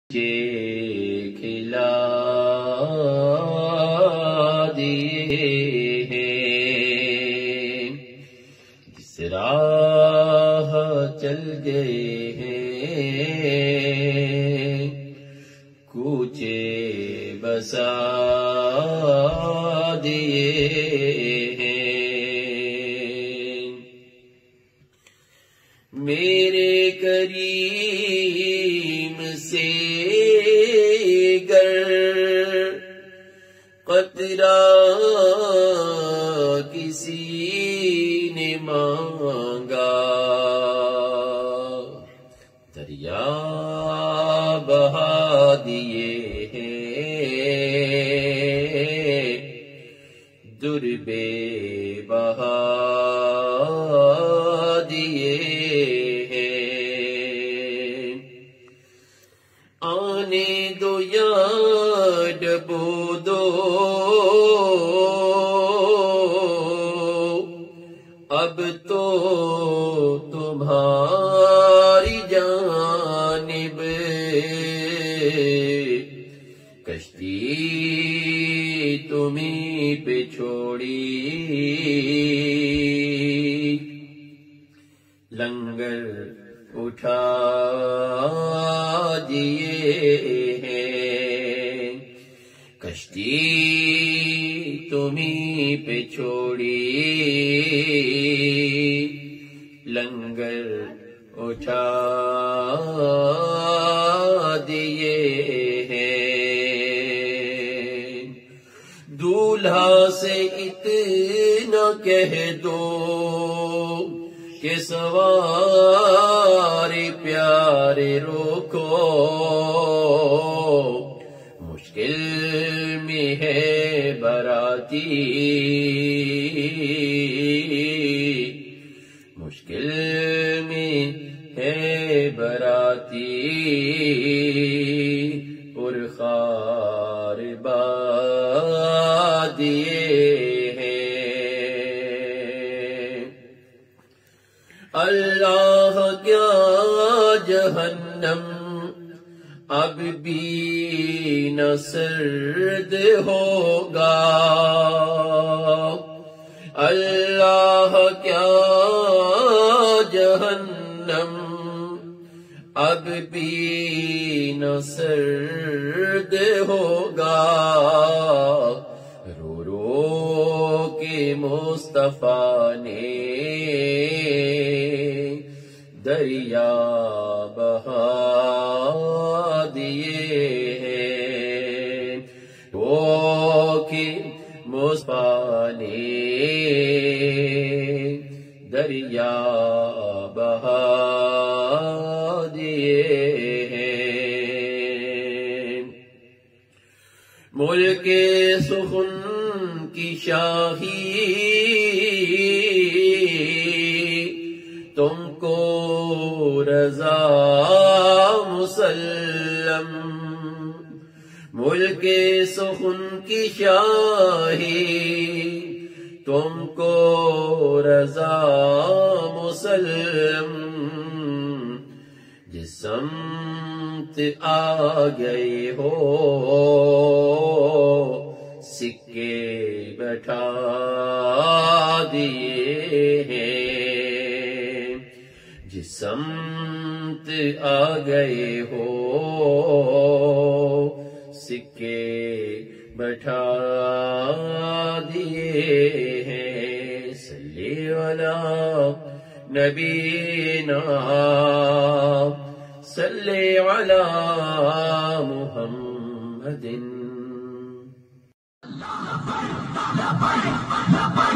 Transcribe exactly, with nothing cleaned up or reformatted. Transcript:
مجھے کھلا دیے ہیں، جس راہ چل گئے ہیں، کوچے بسا دیے ہیں۔ میرے کریم سے گر قطرہ کسی نے مانگا، دریا بہا دیے ہیں، در بے بہا دیے ہیں۔ آنے دو یا ڈبو دو، اب تو تمہاری جانب کشتی تمہیں پہ چھوڑی، لنگر اٹھا دیے ہیں، کشتی تمہیں پہ چھوڑی، لنگر اٹھا دیے ہیں۔ دولہا سے اتنا کہہ دو کہ سوار پیارے روکو، مشکل میں ہے براتی، مشکل میں ہے براتی، پرخار بادیے ہیں۔ اللہ کیا جہنم اب بھی نہ سرد ہوگا، اللہ کیا جہنم اب بھی نہ سرد ہوگا، رو رو کے مصطفیٰ نے دریا بہا دیے ہیں، وہ کہ مصطفیٰ نے دریا بہا دیے ہیں۔ ملک سخن کی شاہی تم کو رضا مسلم، ملک سخن کی شاہی تم کو رضا مسلم، جس سمت آ گئے ہو سکے بٹھا دیے ہیں، جس سمت آ گئے ہو سکے بٹھا دیے ہیں۔ صلی علی نبینا، صلی علی محمد۔